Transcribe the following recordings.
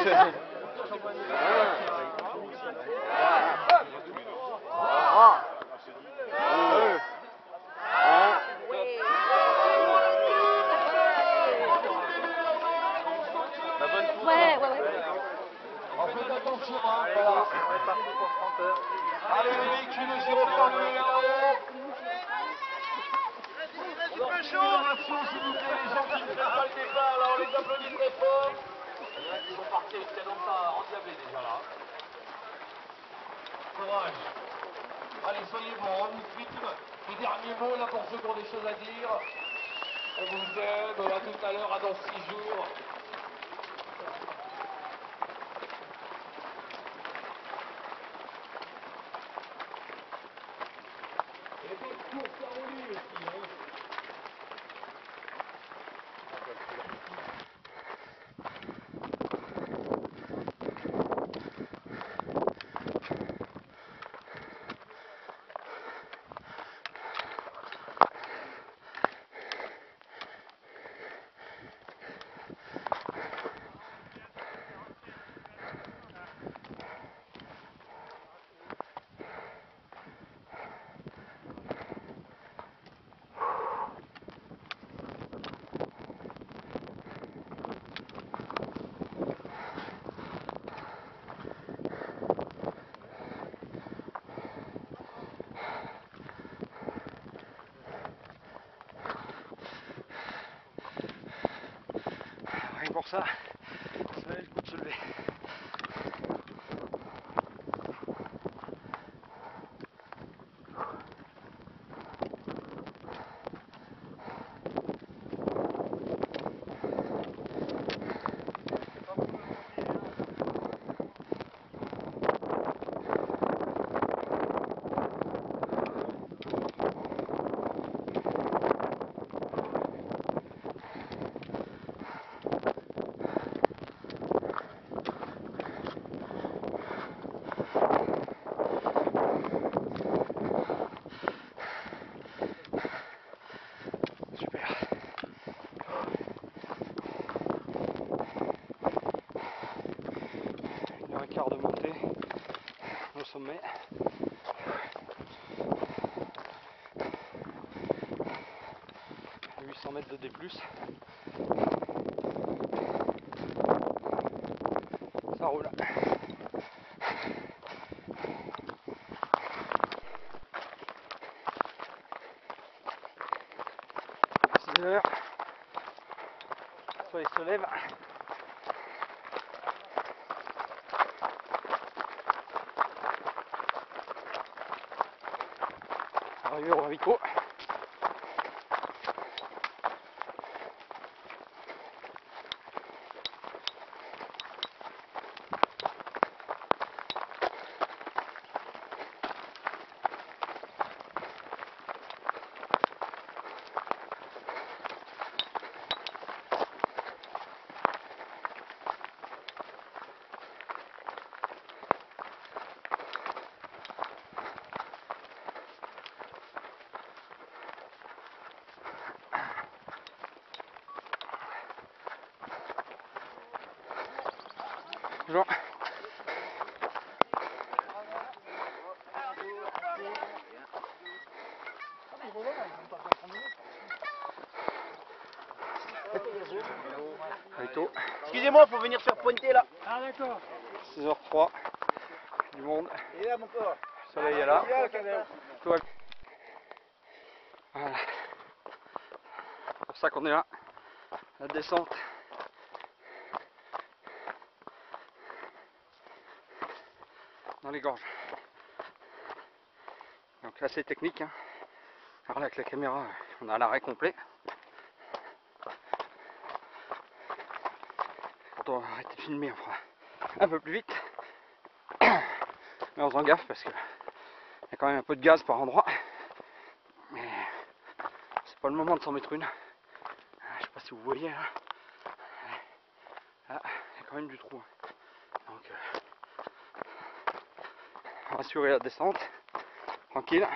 Ouais. Faites attention, hein, voilà. On est parti pour 30 heures. Allez, les véhicules sur le panier là-haut. Accélération, s'il vous plaît, les gens qui ne prennent pas le départ, là, on les applaudit très fort. Il y en a qui sont partis avec tellement pas endiablés déjà là. Courage. Allez, soyez bons, on vous vite les derniers mots là pour ceux qui ont des choses à dire. On vous aime, à tout à l'heure, à dans 6 jours. Et d'autres courses à rouler aussi, hein. Rien pour ça, ça valait le coup de se lever. De montée au sommet. À 800 mètres de D+. Ça roule. 6 heures. Le soleil se lève. Arrivé au ravito. Bonjour. Excusez-moi, faut venir se pointer là. Ah d'accord. 6h03, du monde. Et là mon corps. Le soleil est là. Tout va bien. Voilà. C'est pour ça qu'on est là. La descente. Dans les gorges. Donc là c'est technique. Hein. Alors là avec la caméra, on a l'arrêt complet. Quand on va arrêter de filmer, on fera un peu plus vite. Mais on s'en gaffe parce que il y a quand même un peu de gaz par endroit. Mais c'est pas le moment de s'en mettre une. Je sais pas si vous voyez là. Là, il y a quand même du trou. Donc on va assurer la descente. Tranquille.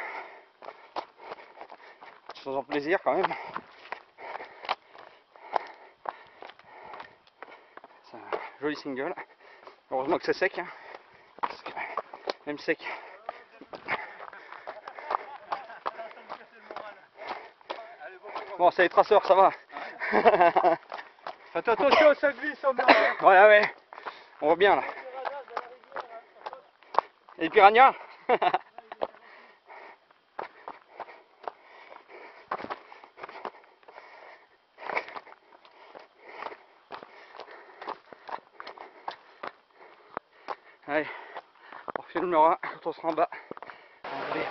Faisant plaisir quand même. C'est un joli single. Heureusement que c'est sec, hein. Parce que même sec. Bon, c'est les traceurs, ça va. Faites attention, ça glisse en bas. Hein. Ouais, ouais. On voit bien là. Et les piranhas. Allez, on filmera quand on sera en bas. Allez.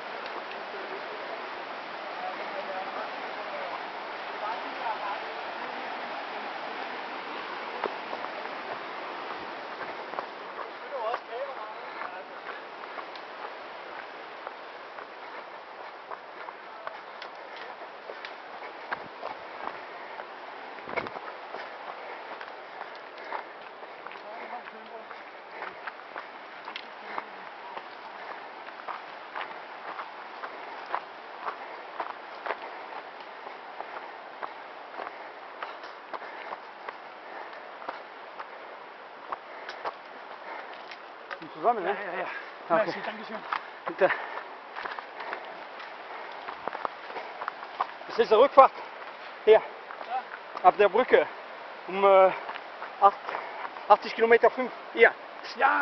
Zusammen, ne? Ja. Okay. Merci, dankeschön. Bitte. Das ist eine Rückfahrt. Hier. Ab der Brücke. 80 Kilometer 5. Hier. Ja.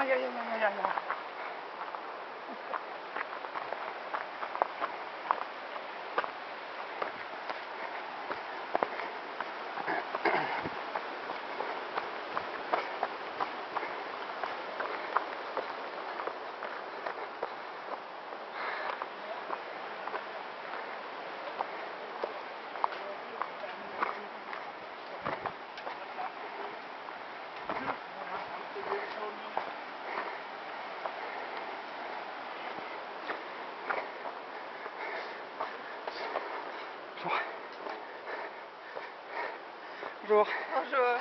Bonjour. Bonjour.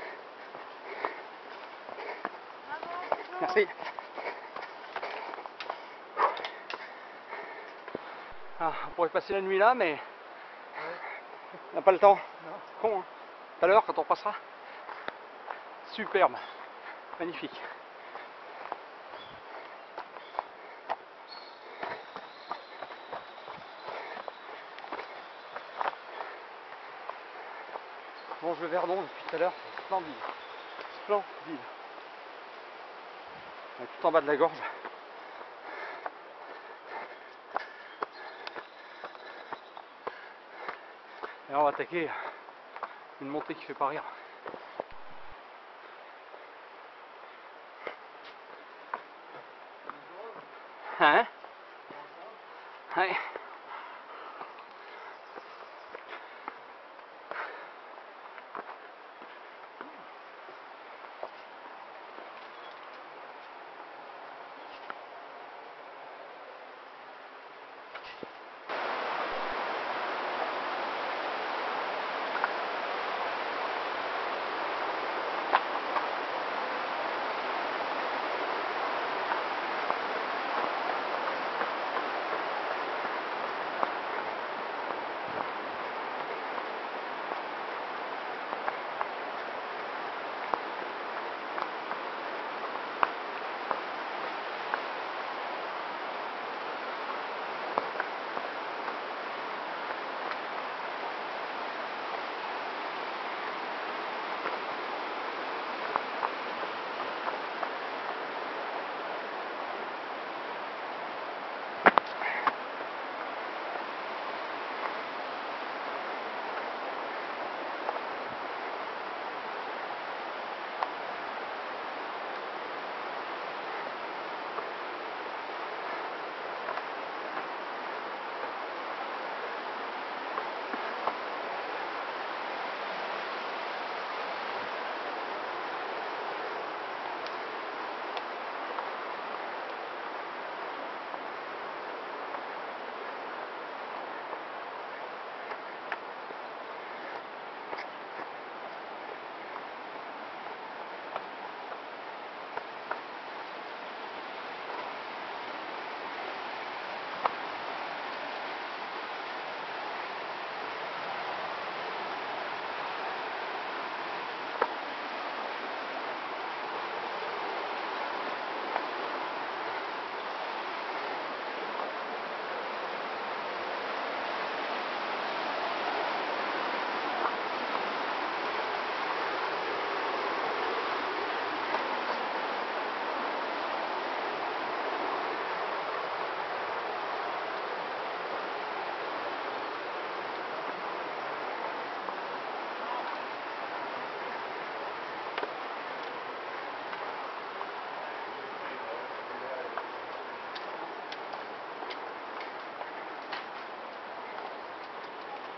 Merci. Ah, on pourrait passer la nuit là, mais on n'a pas le temps. C'est con, hein. Tout à l'heure, quand on passera. Superbe. Magnifique. Bon, je le Verdon depuis tout à l'heure, c'est splendide. Splendide. On est tout en bas de la gorge. Et là, on va attaquer une montée qui fait pas rire. Hein? Ouais.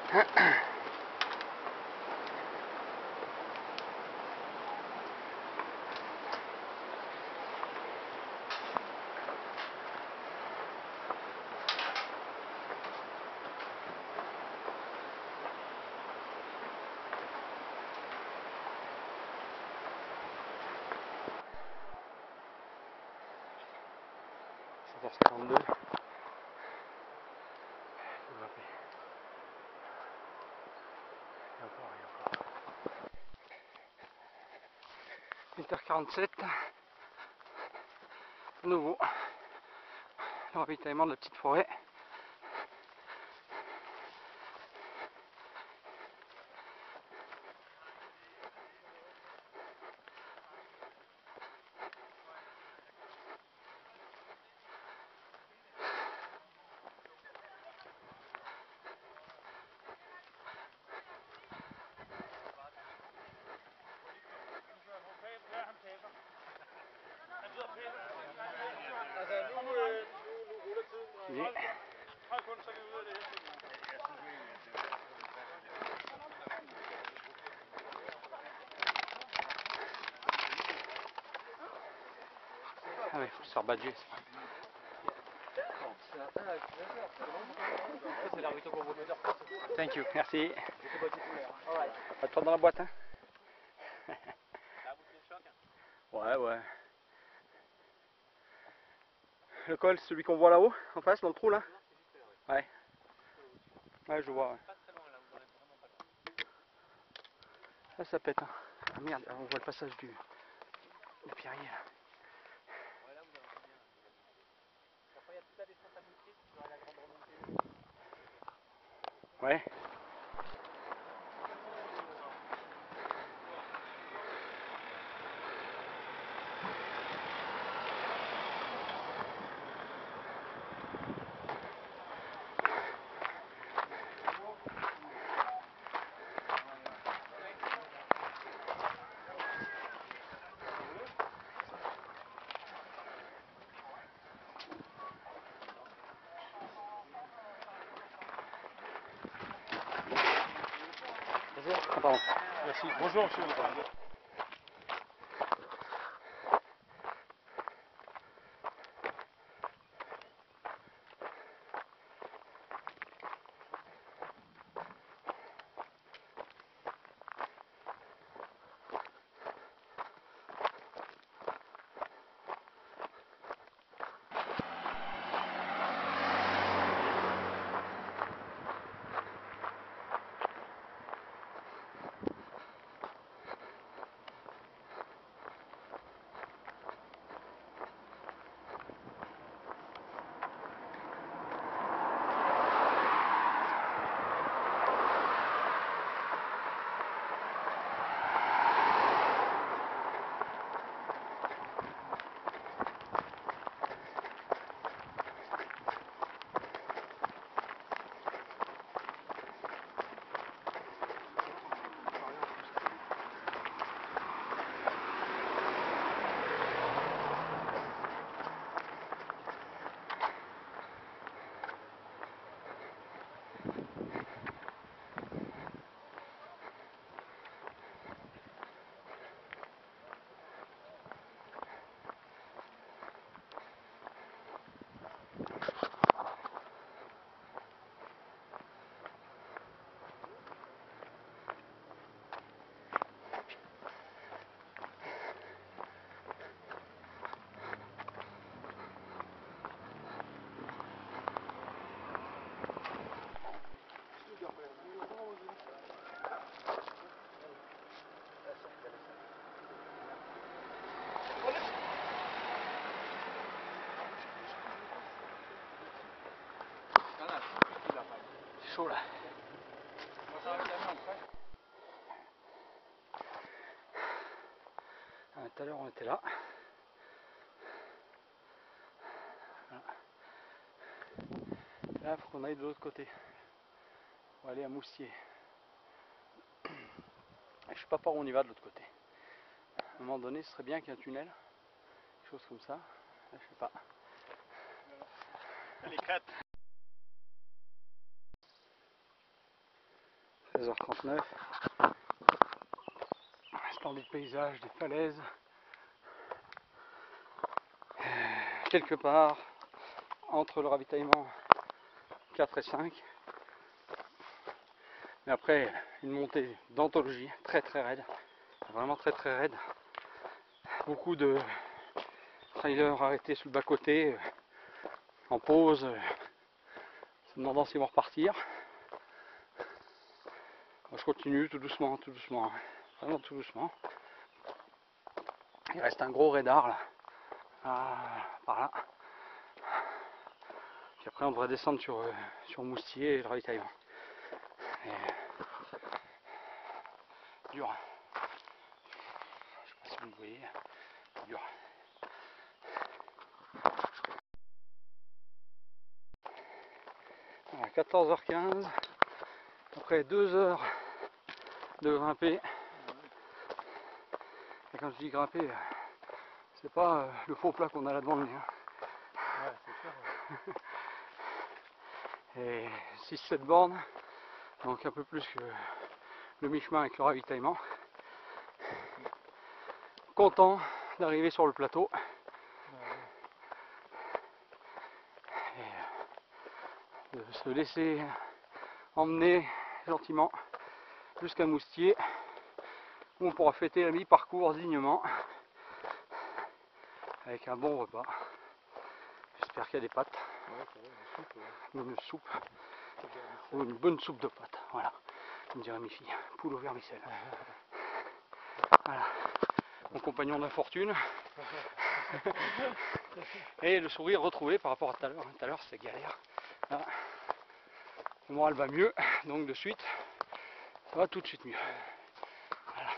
14h52. Et encore, et encore. 8h47. De nouveau, le ravitaillement de la petite forêt. Yeah. Ah oui, faut se faire badger. Thank you, merci. À toi dans la boîte, hein. Ouais, ouais. Le col, celui qu'on voit là-haut, en face, dans le trou là. Ouais. Ouais, je vois. Ouais. Là, ça pète. Hein. Ah merde, on voit le passage du pierrier là. Ouais. Ah, pardon. Merci. Bonjour, monsieur. C'est chaud là. Tout à l'heure on était là. Voilà. Là il faut qu'on aille de l'autre côté. On va aller à Moussier. Je sais pas par où on y va de l'autre côté. À un moment donné ce serait bien qu'il y ait un tunnel. Quelque chose comme ça. Là, je sais pas. Les crêtes. 16h39. Splendide paysage, des falaises. Quelque part entre le ravitaillement 4 et 5. Mais après, une montée d'anthologie très très raide. Vraiment très très raide. Beaucoup de trailers arrêtés sur le bas-côté, en pause, se demandant s'ils vont repartir. Moi, je continue tout doucement, vraiment tout doucement. Il reste un gros radar là, par là. Puis après on devrait descendre sur Moustier et le ravitaillement. Et, dur. Je sais pas si vous le voyez, dur. Voilà, 14h15, après 2 heures de grimper. Et quand je dis grimper, c'est pas le faux plat qu'on a là devant le nez. Ouais, c'est sûr. Et 6-7 bornes, donc un peu plus que le mi-chemin avec le ravitaillement. Content d'arriver sur le plateau. Et de se laisser emmener gentiment jusqu'à Moustier, où on pourra fêter la mi-parcours dignement avec un bon repas. J'espère qu'il y a des pâtes, ou une soupe, ou une bonne soupe de pâtes. Voilà, me dirait mes filles, poule au vermicelle. Voilà, mon compagnon d'infortune. Et le sourire retrouvé par rapport à tout à l'heure. Tout à l'heure c'était galère. Là, le moral va mieux, donc de suite, ça va tout de suite mieux. Voilà.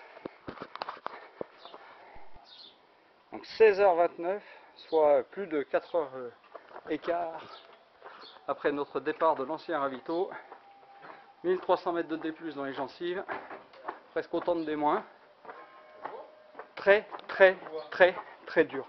Donc 16h29, soit plus de 4 heures écart après notre départ de l'ancien ravito. 1300 mètres de D+ dans les gencives, presque autant de D-. Très très très très dur.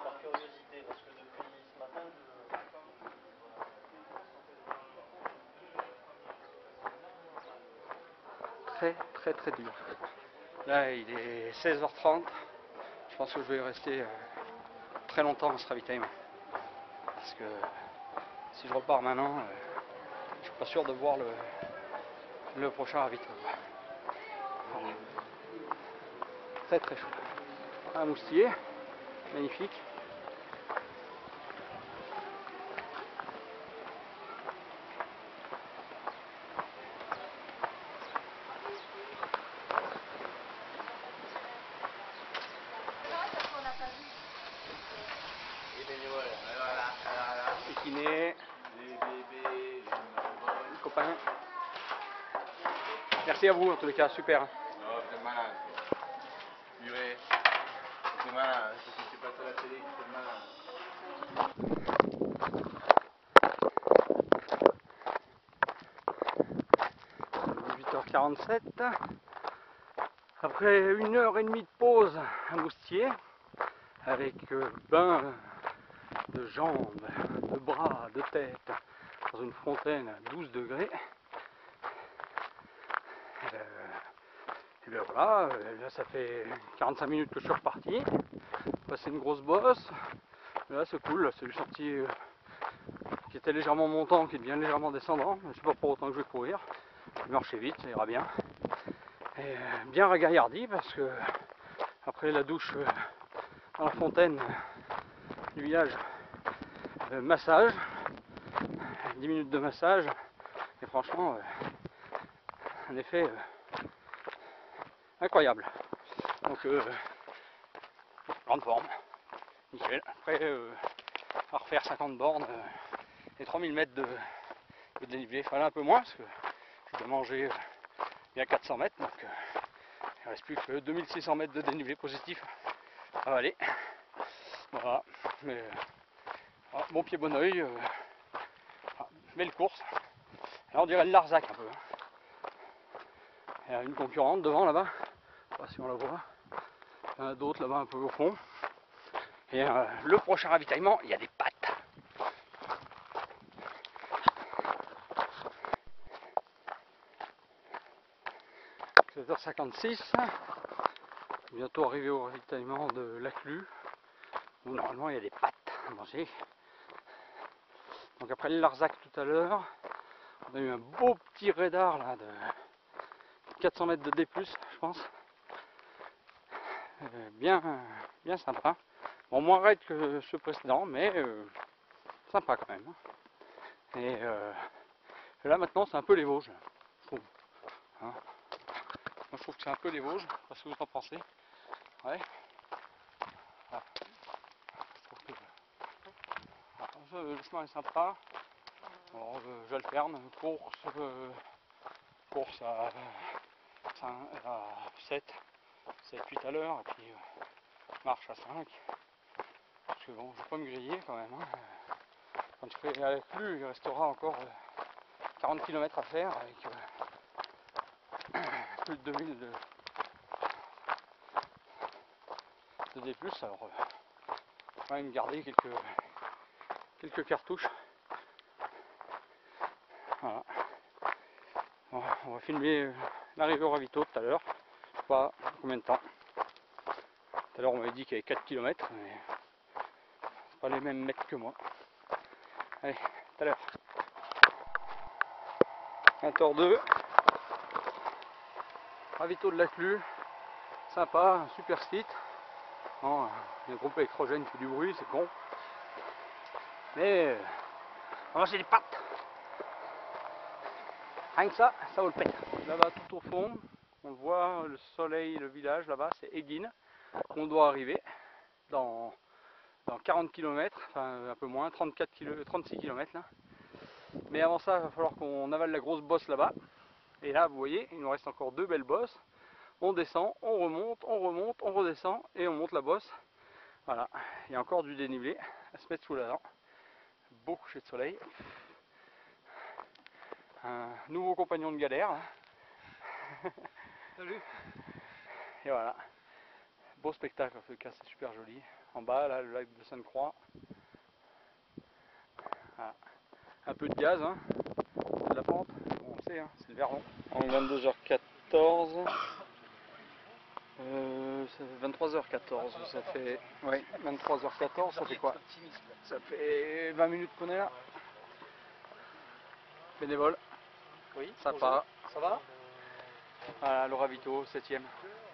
Très très très dur. Là il est 16h30, je pense que je vais rester très longtemps dans ce ravitaillement. Parce que si je repars maintenant, je suis pas sûr de voir le prochain ravitaillement. Voilà. Très très chaud. Un Moustier, magnifique. Les kinés, les bébés, les copains. Merci à vous en tous les cas, super. Non, vous êtes malade. Purée. C'est malade. C'est pas sur la télé qui fait malade. 18h47. Après 1h30 de pause à Moustier, avec bain de jambes, de bras, de tête, dans une fontaine à 12 degrés. Et bien voilà, là ça fait 45 minutes que je suis reparti. C'est une grosse bosse. Là c'est cool, c'est du sentier qui était légèrement montant, qui devient légèrement descendant. C'est pas pour autant que je vais courir. Je vais marcher vite, ça ira bien. Et bien ragaillardi parce que après la douche dans la fontaine du village, massage, 10 minutes de massage, et franchement un effet incroyable. Donc grande forme, nickel. Après à refaire 50 bornes et 3000 mètres de dénivelé, il fallait un peu moins parce que je dois manger bien 400 mètres, donc il ne reste plus que 2600 mètres de dénivelé positif à avaler. Voilà, mais voilà, bon pied bon oeil, belle course. Là on dirait le Larzac un peu. Il y a une concurrente devant là-bas, je sais pas si on la voit. Il y en a d'autres là-bas un peu au fond. Et le prochain ravitaillement, il y a des pâtes. 13h56. Bientôt arrivé au ravitaillement de Laclus, où normalement il y a des pâtes à manger. Donc après le Larzac tout à l'heure, on a eu un beau petit radar là de 400 mètres de D+, je pense. Bien sympa. Bon, moins raide que ce précédent, mais sympa quand même. Et là maintenant c'est un peu les Vosges, je trouve. Hein. Moi je trouve que c'est un peu les Vosges, je sais pas ce que vous en pensez. Ouais. Voilà. Je trouve que voilà, le chemin est sympa. Alors j'alterne course à 7, 8 à l'heure, et puis marche à 5. Parce que bon, je vais pas me griller quand même. Hein. Quand je serai à Laclus, il restera encore 40 km à faire avec plus de 2000 de D+. Alors, je vais quand même garder quelques cartouches. Voilà. Bon, on va filmer l'arrivée au ravito tout à l'heure. Je sais pas combien de temps. Tout à l'heure on m'avait dit qu'il y avait 4 km, mais c'est pas les mêmes mètres que moi. Allez, tout à l'heure. 20h02. Ravito de Laclus. Sympa, un super site. Bon, il y a un groupe électrogène qui fait du bruit, c'est con. Mais on va manger des pâtes. Rien que ça vaut le peine. Là-bas tout au fond, on le voit, le soleil, le village là-bas, c'est Eguine. On doit arriver dans 40 km, enfin un peu moins, 36 km là. Mais avant ça, il va falloir qu'on avale la grosse bosse là-bas. Et là, vous voyez, il nous reste encore 2 belles bosses. On descend, on remonte, on redescend et on monte la bosse. Voilà, il y a encore du dénivelé à se mettre sous la dent. Beau coucher de soleil. Un nouveau compagnon de galère. Salut. Et voilà. Beau spectacle en tout cas, c'est super joli. En bas, là, le lac de Sainte-Croix. Voilà. Un peu de gaz, hein. De la pente, on le sait, hein, c'est le Verlon. En 22h14. 23h14, ça fait. Oui, 23h14, ça fait quoi? Ça fait 20 minutes qu'on est là. Bénévole. Oui, Sympa. ça va? Voilà, le ravito, 7ème.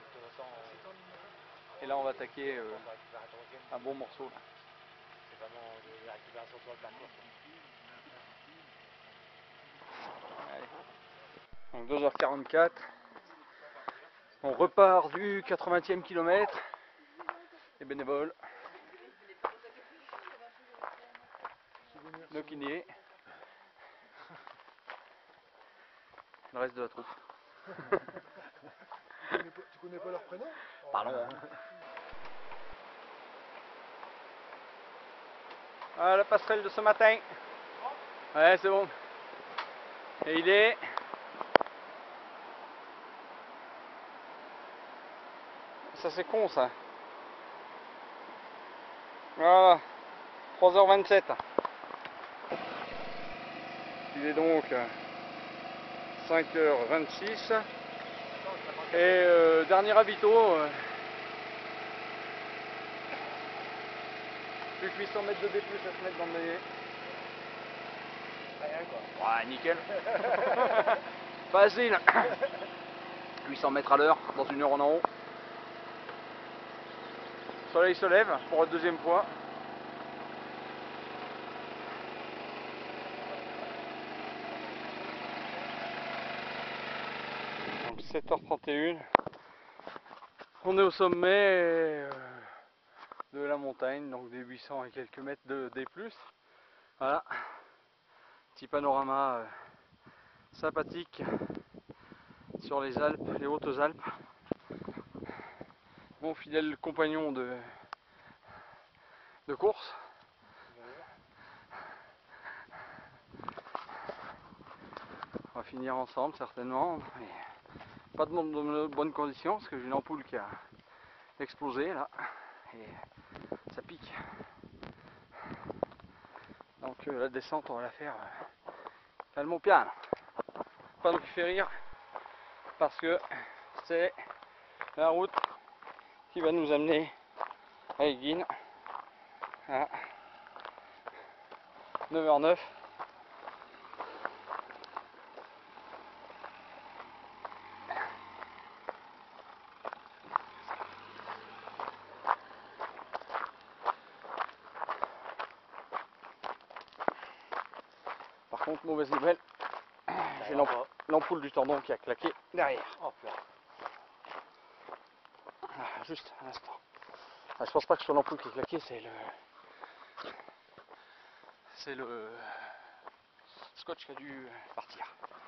Et là, on va attaquer un bon morceau. Là. Donc 2h44. On repart du 80e kilomètre. Les bénévoles. Le kiné. Le reste de la troupe. Tu connais pas leur prénom? Pardon. Ah, la passerelle de ce matin. Ouais, c'est bon. Et il est... Ça c'est con ça. Voilà. 3h27. Il est donc 5h26. Et dernier ravito. Plus que 800 mètres de D+, à se mettre dans le nez. Rien quoi. Ouais, nickel. Facile. 800 mètres à l'heure, dans 1 heure en haut. Le soleil se lève pour la 2e fois. Donc 7h31. On est au sommet de la montagne, donc des 800 et quelques mètres de D+. Voilà. Petit panorama sympathique sur les Alpes, les Hautes-Alpes. Mon fidèle compagnon de course. On va finir ensemble certainement. Mais pas de bonnes conditions parce que j'ai une ampoule qui a explosé là. Et ça pique. Donc la descente on va la faire calme au piano. Pas nous qui fait rire parce que C'est la route qui va nous amener à Eguin à 9h09. Par contre, mauvaise nouvelle, j'ai l'ampoule du tendon qui a claqué derrière. Oh, putain. Ah, juste un instant. Ah, je pense pas que ce soit l'ampoule qui a claqué, c'est le scotch qui a dû partir.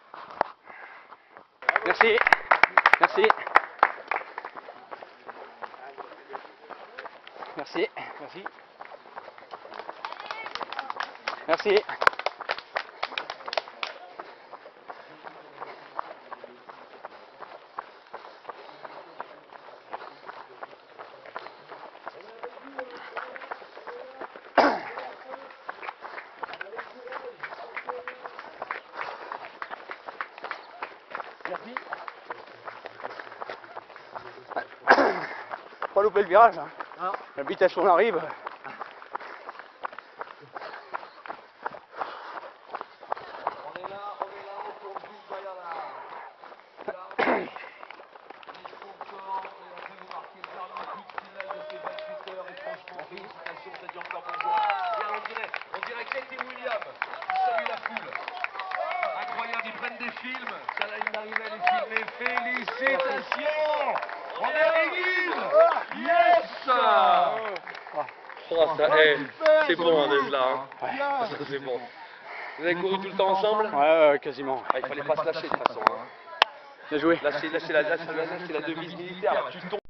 Merci. Merci. Merci. Merci. Merci. Merci. Pas louper le virage. Hein. Non. La vitesse où on arrive. On est là, on tourne tout, voilà là. Les sponsors, et on peut vous marquer le dernier coup de finale de ces 28 heures, et franchement, félicitations, ça dit encore bonjour. Et alors, on dirait Kate et William, qui saluent la foule. Incroyable, ils prennent des films, ça là, il m'arrivait à les filmer, félicitations. On est à l'église. Yes. Oh, ça, c'est bon d'être là. Hein. Ça, c'est bon. Vous avez couru tout le temps ensemble? Ouais, quasiment. Ah, il fallait pas se lâcher de toute façon. Hein. Bien joué. Lâcher la devise militaire. Tu tombes.